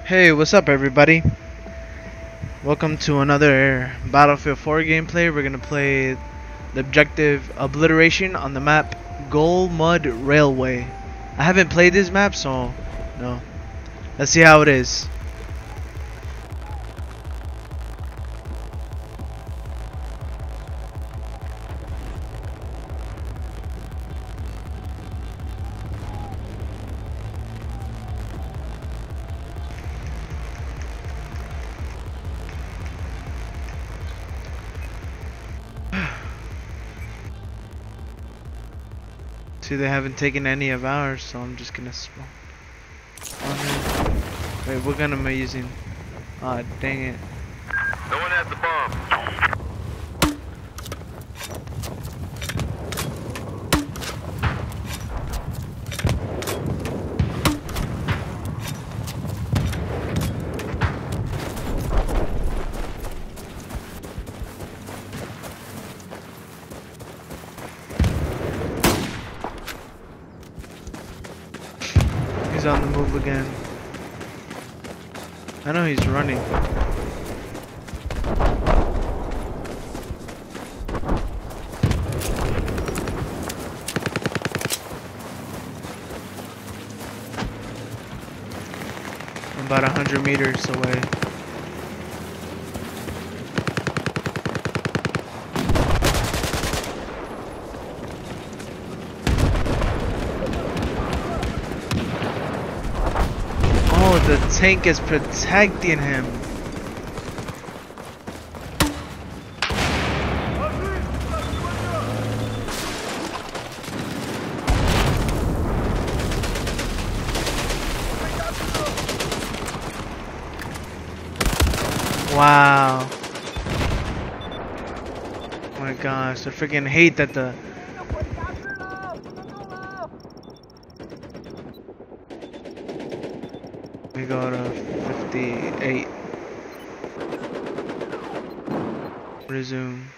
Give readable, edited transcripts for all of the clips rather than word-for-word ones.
Hey, what's up everybody? Welcome to another Battlefield 4 gameplay. We're gonna play the objective Obliteration on the map Golmud Railway. I haven't played this map, so no. Let's see how it is. See, they haven't taken any of ours, so I'm just gonna spawn. Wait, what gun am I using? Ah, dang it. No one has the bomb. He's on the move again. I know he's running. I'm about 100 meters away. Oh, the tank is protecting him. Wow. Oh my gosh, I freaking hate that the we go to 58. Resume.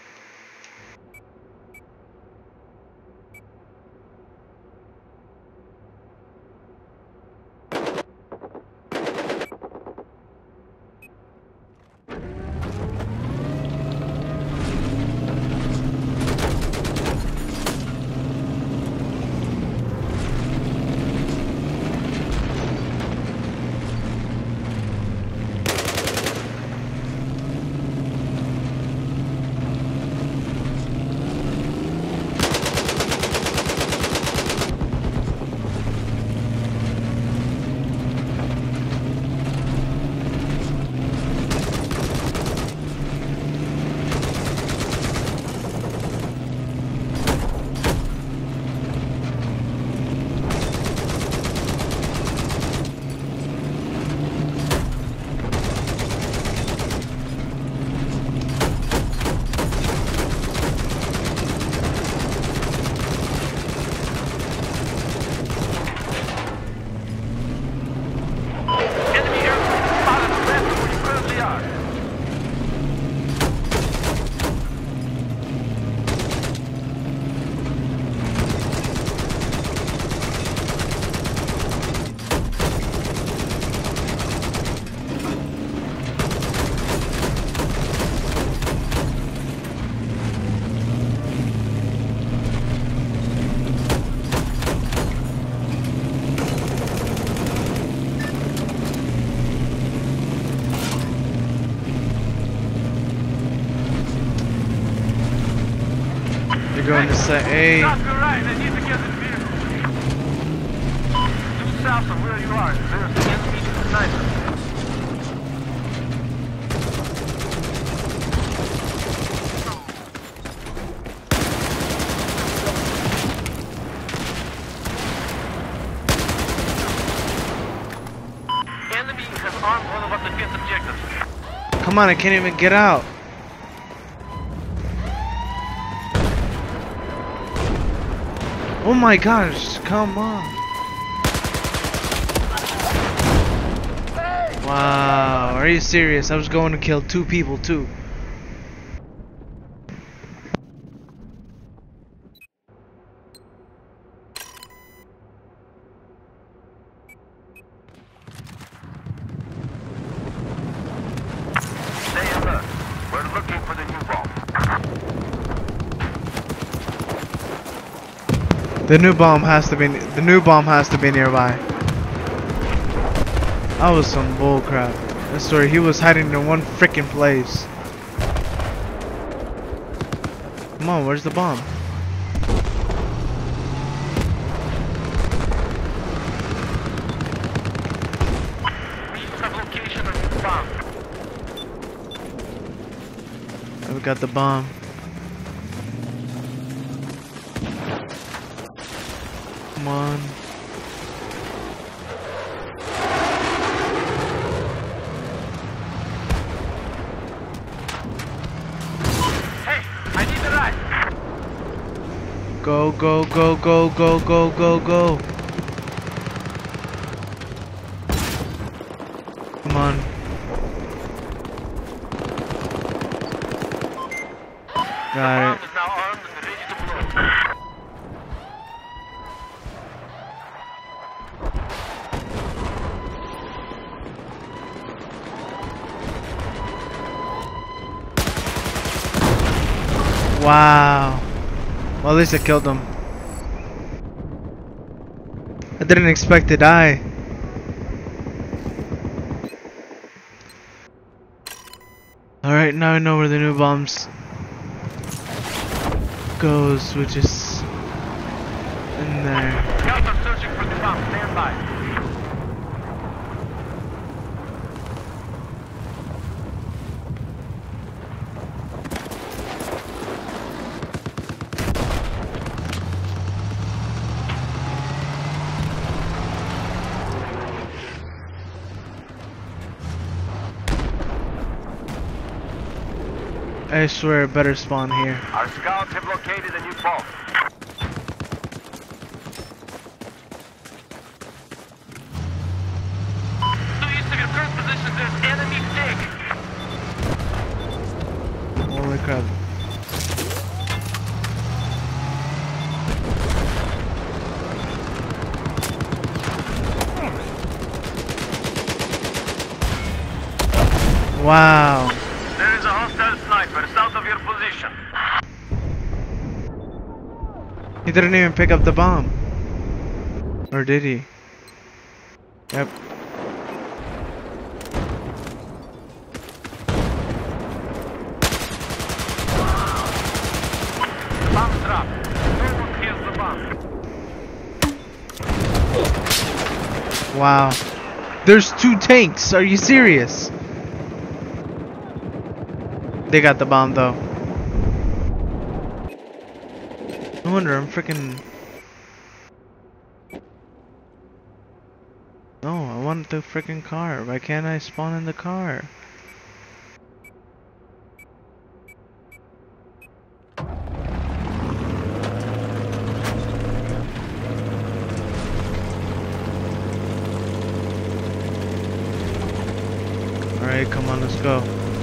They're going to say, hey. Stop to the right, they need to get the vehicle. Due south of where you are, there's an enemy sniper. Enemy has armed one of our defense objectives. Come on, I can't even get out. Oh my gosh, come on. Wow, are you serious? I was going to kill 2 people too. The new bomb has to be. The new bomb has to be nearby. That was some bull crap. I swear he was hiding in one freaking place. Come on, where's the bomb? We got the bomb. Come on. Hey, I need a ride. Go, go, go, go, go, go, go, go. Come on. Got it. Bomb is now armed and ready to blow. Wow. Well, at least I killed him. I didn't expect to die. Alright, now I know where the new bombs goes, which is in there. Scouts are searching for the bomb. Stand by. I swear it better spawn here. Our scouts have located a new bomb. To east of your current position, there's enemy dig. Holy crap. Wow. There is a hostile sniper south of your position. He didn't even pick up the bomb. Or did he? Yep. Bomb dropped. No one hears the bomb. Wow. There's 2 tanks. Are you serious? They got the bomb though. No wonder I'm freaking. No, I want the freaking car. Why can't I spawn in the car? Alright, come on, let's go.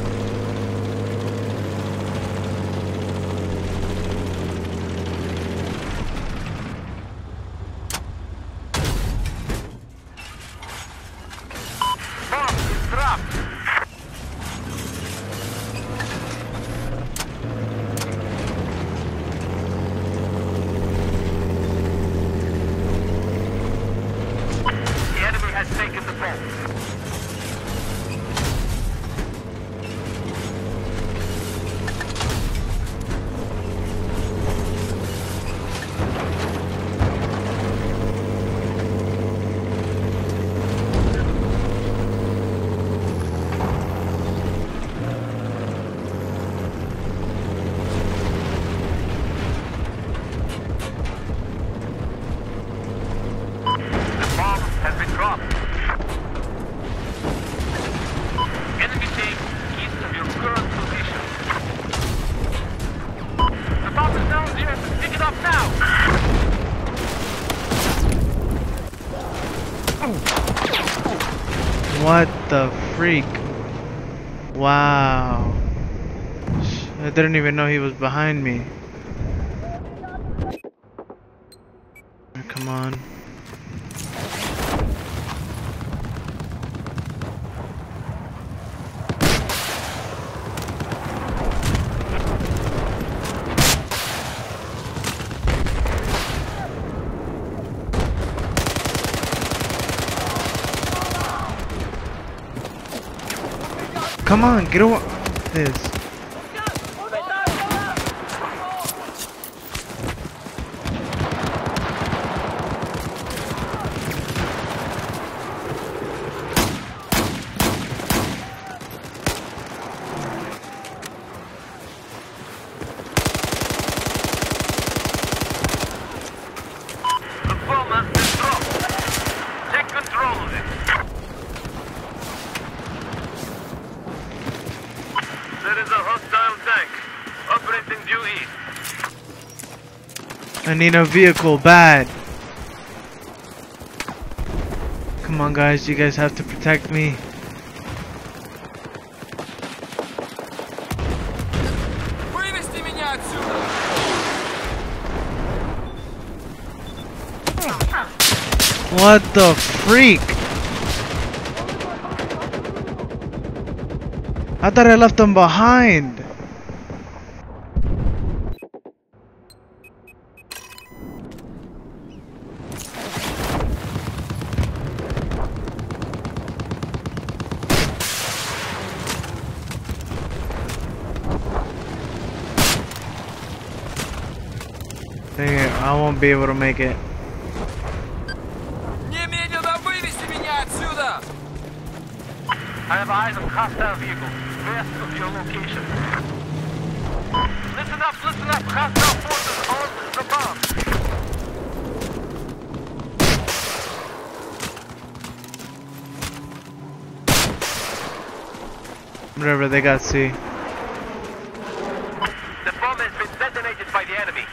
Bomb is dropped. The enemy has taken the bomb. Enemy tank east of your current position. The bomb is down zero. Pick it up now. What the freak? Wow. I didn't even know he was behind me. Come on. Come on, get over this. I need a vehicle bad. Come on guys, you guys have to protect me. What the freak? I thought I left them behind. Dang it, I won't be able to make it. I have eyes on hostile vehicle west of your location. Listen up, hostile forces armed the bomb. Whatever, they got C. The bomb has been detonated by the enemy.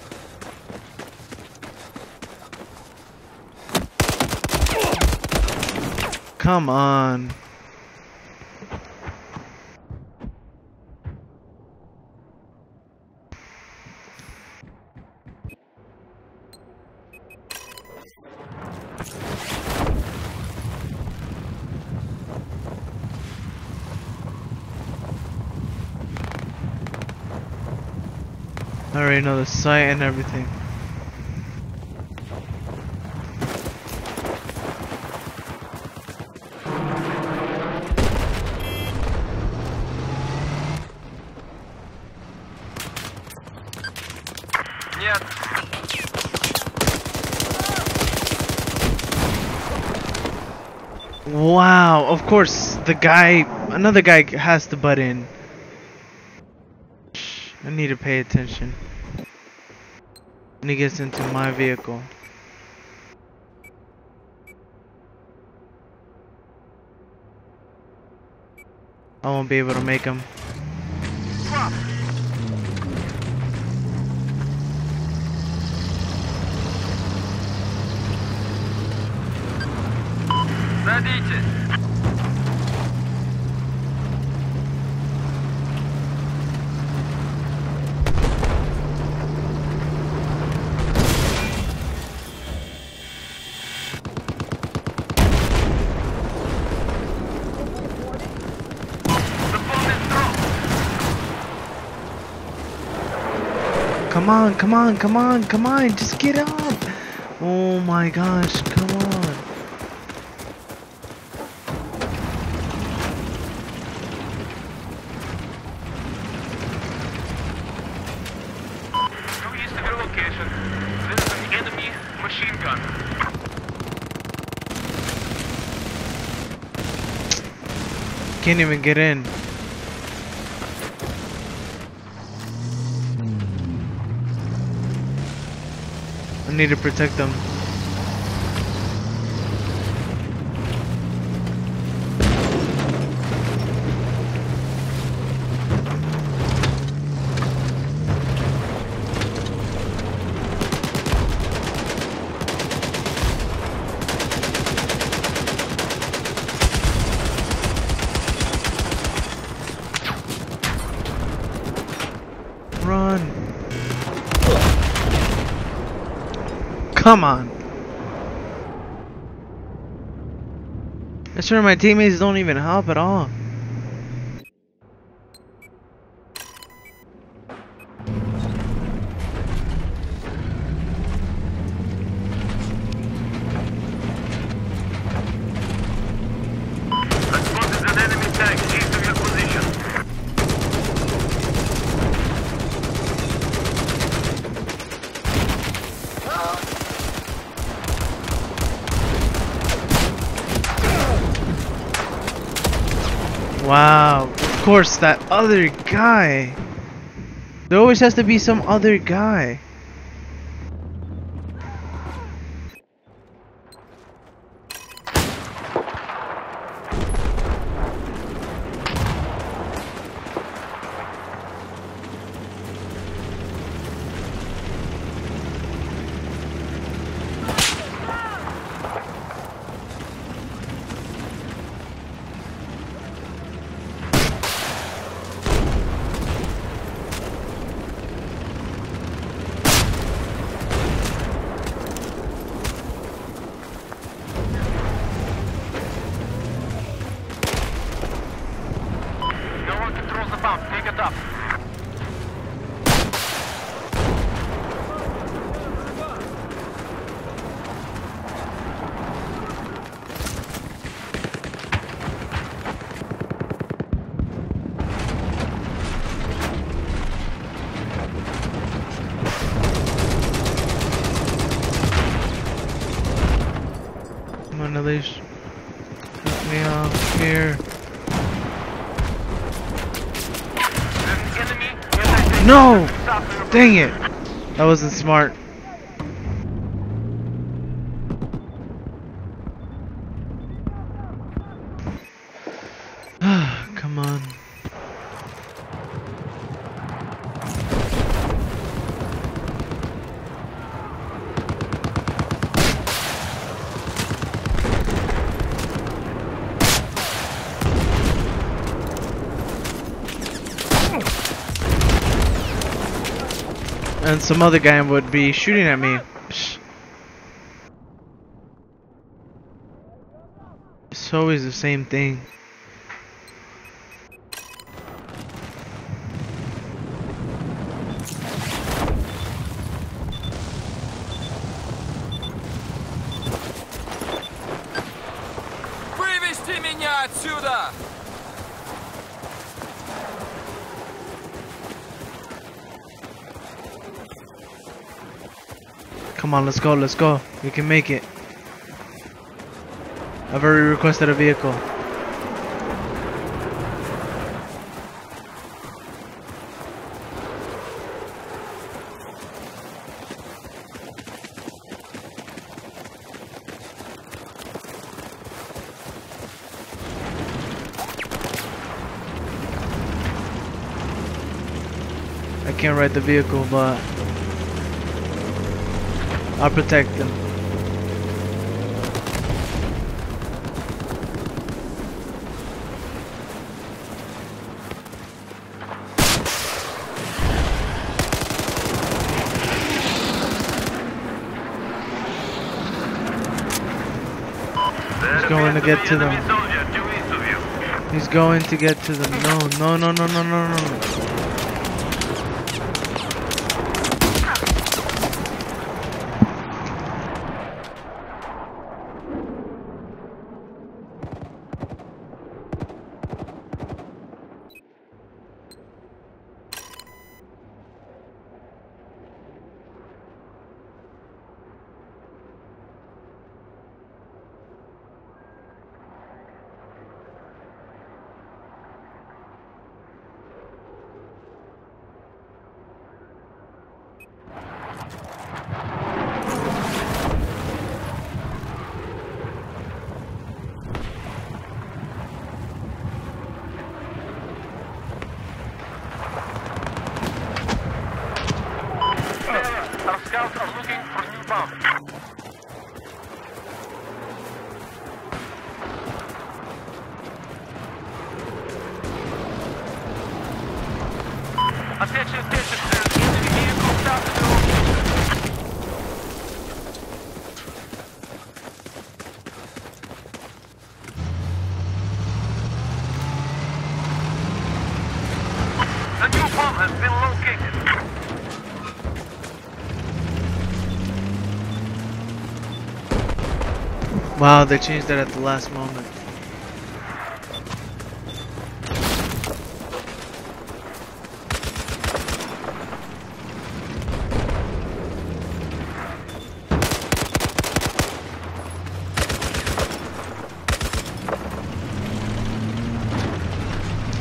Come on. I already know the site and everything. Yes. Wow, of course another guy has to butt in. I need to pay attention when he gets into my vehicle. I won't be able to make him. Садитесь. Come on, just get up. Oh my gosh, come on. To east of your location, there is an enemy machine gun. Can't even get in. I need to protect them. Run. Come on. I swear my teammates don't even help at all. I spotted an enemy tank east of your Wow, of course, that other guy. There always has to be some other guy. No one controls the bomb. Take it up. Come on, Elise. Let me off here. There's an enemy. No! Dang it! That wasn't smart. Come on. And some other guy would be shooting at me. Psh. It's always the same thing. Вывести меня отсюда! Come on, let's go, let's go. We can make it. I've already requested a vehicle. I can't ride the vehicle, but I'll protect them. He's going to get to them. He's going to get to them. No, no, no, no, no, no, no. Our scouts are looking for new bombs. Attention, attention, there's enemy vehicle south of the location. A new bomb has been located. Wow, they changed that at the last moment.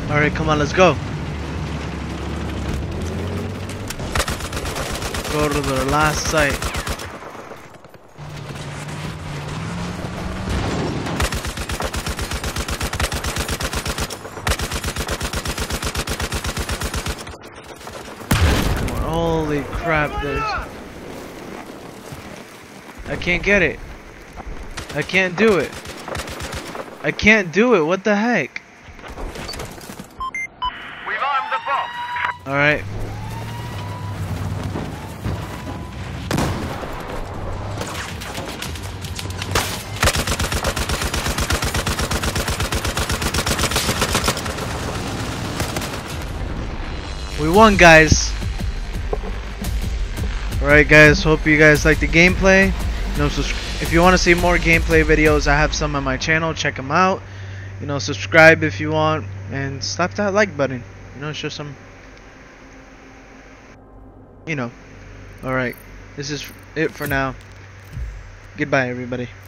Alright, come on, let's go. Go to the last site. Holy crap, there's... I can't get it. I can't do it. I can't do it, what the heck? We've armed the box. Alright. We won, guys. Alright guys, hope you guys like the gameplay. You know, if you want to see more gameplay videos, I have some on my channel, check them out. You know, subscribe if you want, and slap that like button. You know, show some, you know. Alright, this is it for now. Goodbye everybody.